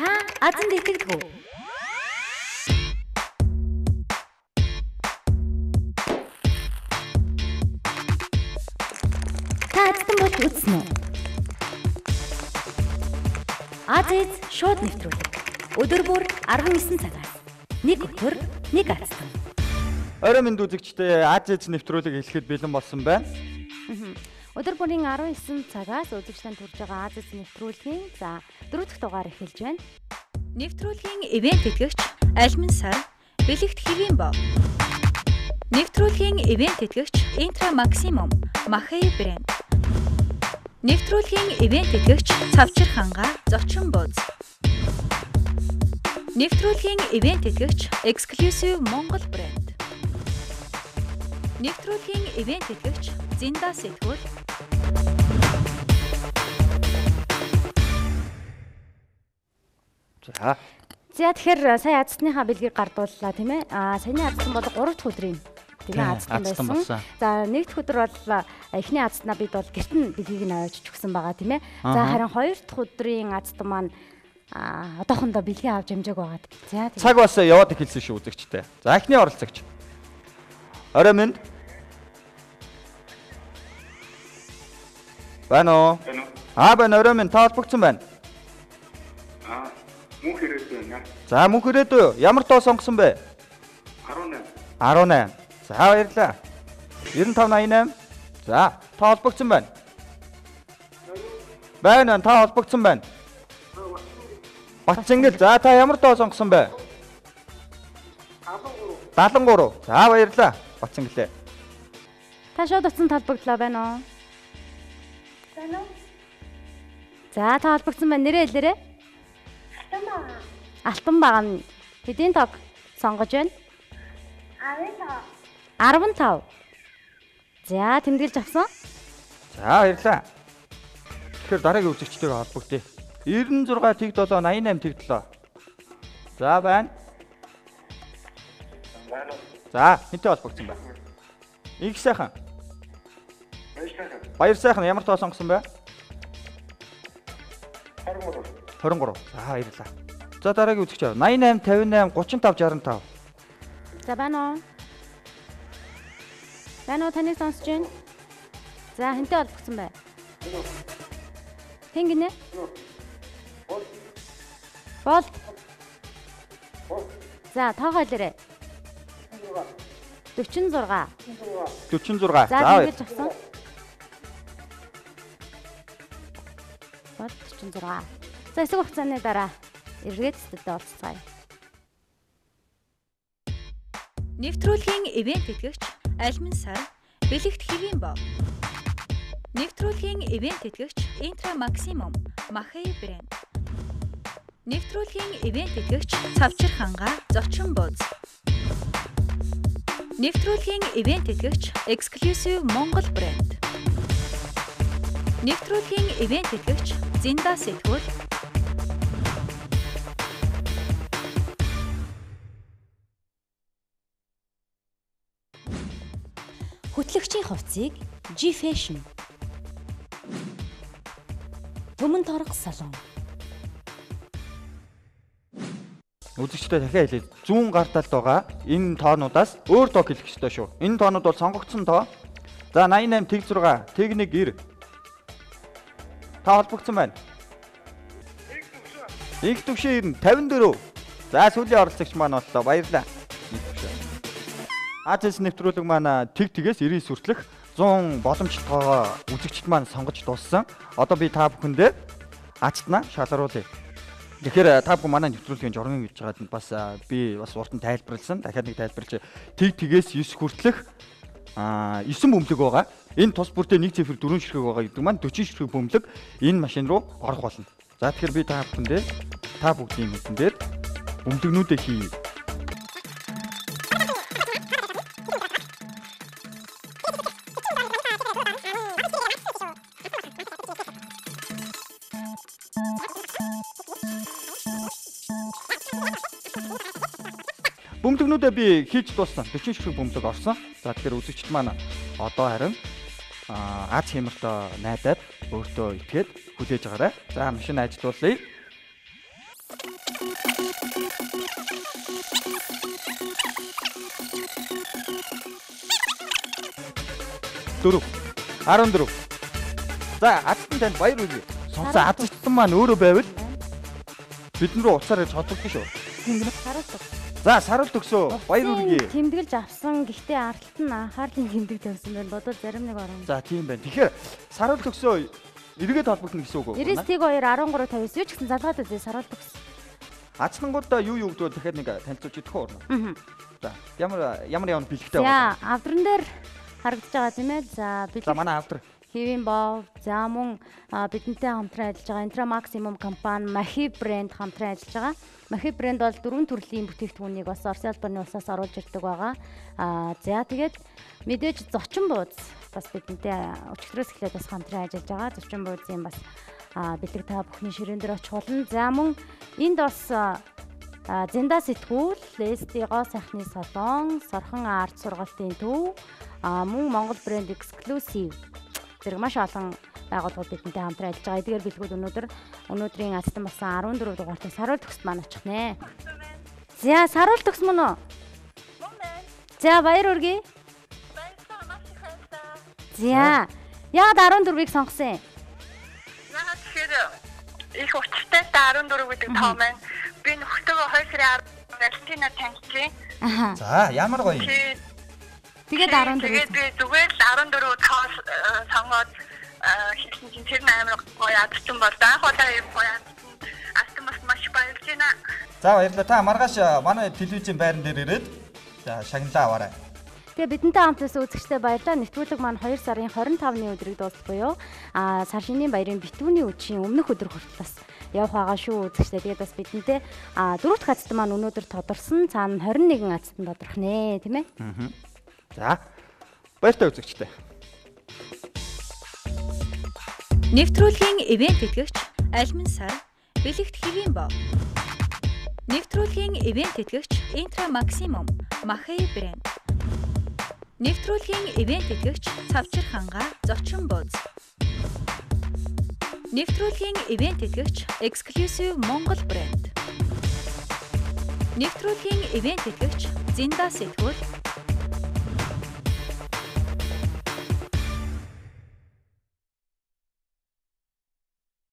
Та Азанд итгэдэг үү? Та Аздан бол үзнэ үү? Азиз шууд нэвтрүүлэг. Өдөр бүр 19 цагаас. Нэг өдөр, нэг Аздан. Орой минь үзэгчдээ Азиз нэвтрүүлэг хэлэхэд бэлэн болсон байна. Өдөр бүрийн 19 цагаас үзэгчдэнд хүрж байгаа Азиз нэвтрүүлгийн 4 дахь дугаар эхэлж байна. Нэвтрүүлгийн ивент тэтгэгч Альмин сар бэлэгт хэвийн бов. Нэвтрүүлгийн ивент тэтгэгч Интра Максимум Махей брэнд. Нэвтрүүлгийн ивент тэтгэгч Цавчир ханга зочин бууз. Нэвтрүүлгийн ивент тэтгэгч Exclusive Монгол брэнд. Нэвтрүүлгийн ивент тэтгэгч Зинда сэтгүүл. За тэгэхээр сая Аздсныхаа бэлгийг гардууллаа тийм ээ. Саяны Аздсан бол 3 дахь өдрийн тийм ээ Аздсан байсан. За нэг дахь өдөр бол эхний Аздснаа бид бол гэрт нь бэлгийг нь аваад өгсөн байгаа тийм ээ. За харин 2 дахь өдрийн Аздсан маань одоохондоо бэлгийн авч хэмжээг байгаад. За тийм. Цаг бас яваад эхэлсэн шүү үзэгчтэй. За эхний оролцогч. Орой минь. Байна уу? Байна орой минь та холбогдсон байна. Мөнх ирээдүй байна. За мөнх ирээдүй ямар тоо сонгосон бэ? 18. 18. За баярлалаа. 9588. За та холбогдсон байна. Байна та холбогдсон байна. Батцэнгэл за та ямар тоо сонгосон бэ? 73. За баярлалаа. Батцэнгэлээ. Та шууд утсан толбогдлоо байна уу? Байна уу? За та холбогдсон байна. Нэрээ хэлээрэй. Алтан баг нь хэдийн тог сонгож байна? 15. За тэмдэглэж авсан. За баярлалаа. Тэгэхээр дараагийн үзэгчтэйгээ холбогдъё. 96 тэг 7 88 тэг 7. За байна. За хинтээ холбогдсон байна. Их сайхан. Баяр сайхан ямар тоо сонгосон бэ? 23. За баярлалаа. За дараагийн үзэгч 88 58 35 65. За байна уу? Байна уу таныг сонсож байна? За хинтээ холбогдсон бай. Хэн гинэ? Бол. За тоогоо хэлээрэй. 46. 46. За тэмдэглэж авсан. Бол 46. За эсэг хугацааны дараа эргээд студид оролцгаая. Нэвтрүүлгийн ивент тэтгэгч Альмин сар бэлэгт хэвийн бов. Нэвтрүүлгийн ивент тэтгэгч Интра Максимум Махей брэнд. Нэвтрүүлгийн ивент тэтгэгч Цавчир ханга зочин бууз. Нэвтрүүлгийн ивент тэтгэгч Exclusive Монгол брэнд. Нэвтрүүлгийн ивент тэтгэгч Зинда сэтгүүл. Хөтлөгчийн хувцсыг G-Fashion. Төмөн торох салон. Үзэгчтэй дахиад хэлээ. Зүүн гар талд байгаа энэ тоонуудаас өөр тоо хэлэх ёстой шүү. Энэ тоонууд бол сонгогдсон тоо. За 88 тэг 6 тэг 1 9. Та холбогдсон байна. Их төвшин 54. За сүүлийн оролцогч маань боллоо. Баярлалаа. Азиз нэвтрүүлэг маань тэгээс 99 хүртэлх 100 боломжтойгоо үзэгчд маань сонгож дууссан. Одоо би та бүхэндээ Азднаа шалгаруулъя. Тэгэхээр та бүхэн манай нэвтрүүлгийн журмын гэж байгаад бас би бас урд нь тайлбарласан. Дахиад нэг тайлбарлаж тэгээс 9 хүртэлх 9 бөмбөлөг байгаа. Энэ тус бүртээ 1 цифр 4 ширхэг байгаа гэдэг маань 40 ширхэг бөмбөлөг энэ машин руу орох болно. За тэгэхээр би та бүхэндээ та бүгдийн мэдэн дээр бөмбөлгнүүдээ хий. Бөмбөлгнүүдээ би хийж дууссан. 40 ширхэг бөмбөлөг орсон. За тэгэхээр үзэгчд маань одоо харин Аз хямртаа найдаад өөртөө итгээд хүлээж агаарай. За машин ажилуулъя. Дөрөв. 14. За Ацтан танд баяр хүргэе. Сонсон Ацтан маань өөрөө байвал бидэн рүү уцаар ирж хоцолдсон шүү. Саруулт өгс. За саруулт өгсөө. Баяр хүргэе. Тэмдэглэж авсан. Гэхдээ аралт нь анхаарлын тэмдэг тавьсан байна. Бодол зарим нэг орон. За тийм байна. Тэгэхээр саруулт өгсөө эргээд холбогдно гэсэн үг үү? 92 13 59 юу ч гэсэн залгаад үзье саруулт өгс. Ацтангуудаа юу юу гэдгээр дахиад нэг танилцуулж идэх үү? За ямар бэлгтэй За байна? авдран дээр харагдаж байгаа тийм ээ. За бид За манай автор Хэвийн бов, за мөн бидэнтэй хамтран ажиллаж байгаа Intra Maximum компани, Mahi брэнд хамтран ажиллаж байгаа. Mahi брэнд бол 4 төрлийн бүтээгдэхүүнийг бас Орос улбаны улсаас оруулж ирдэг байгаа. За тэгээд мэдээж зочин бууз бас бидэнтэй өчигдрөөс эхлээд бас хамтран ажиллаж байгаа. Зочин буузын бас бэлэг та бүхний ширээн дээр очих болно. За мөн энд бас Зинда сэтгүүл, Лести гоо сайхны салон, Сорхон арт сургалтын төв, мөн Монгол брэнд exclusive зэрэг маш олон байгууллагууд бидэнтэй хамтран ажиллаж байгаа. Эдгээр бэлгүүд өнөөдрийн Ацтан болсон 14 дугаартай саруулт өгс маань очих нэ. За саруулт өгс мөн үү? За баяр хүргэе. За яагаад 14-ийг сонгосон юм? Яагаад тэгэхээр их учиртай 14 гэдэг тоо маань би нөхдөөгөө 2 сарын 10-нд Алтина таньчихъя. За ямар гоё юм. Тэгээд 14. Тэгээд би зүгээр л 14 тоо сонгоод хэлсэн чинь тэр амар гоё адсан бол анх удаа юм гоё адсан бас маш баярлж байна. За баярлалаа. Та маргааш манай телевизийн байран дээр ирээд за шагналаа аваарай. Тэгээ бидэнтэй хамтдаа үзэгчтэй баярлалаа. Нэвтрүүлэг маань 2 сарын 25-ны өдрийг дуусгах буюу сар шинийн баярын битүүний үдшийн өмнөх өдөр хүртэл бас явах байгаа шүү үзэгчтэй. Тэгээд бас бидэнтэй дөрөвт Ацтан маань өнөөдөр тодорсон. Цаана 21 Ацтан тодорх нэ, тийм ээ? За баяртай үзэгчтэй. Нэвтрүүлгийн ивент тэтгэгч Альмин сар, Бэлэгт Хэвийн бов. Нэвтрүүлгийн ивент тэтгэгч Intra Maximum, Mahi брэнд. Нэвтрүүлгийн ивент тэтгэгч Цавчир ханга, Зочин бууз. Нэвтрүүлгийн ивент тэтгэгч Exclusive Монгол брэнд. Нэвтрүүлгийн ивент тэтгэгч Зинда сэтгүүл,